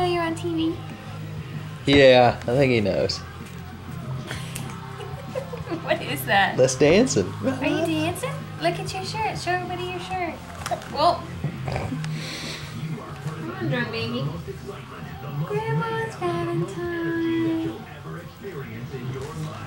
you're on TV? Yeah, I think he knows. What is that? That's dancing. Are you dancing? Look at your shirt. Show everybody your shirt. Whoa. Come on, drunk baby. Grandma's Valentine.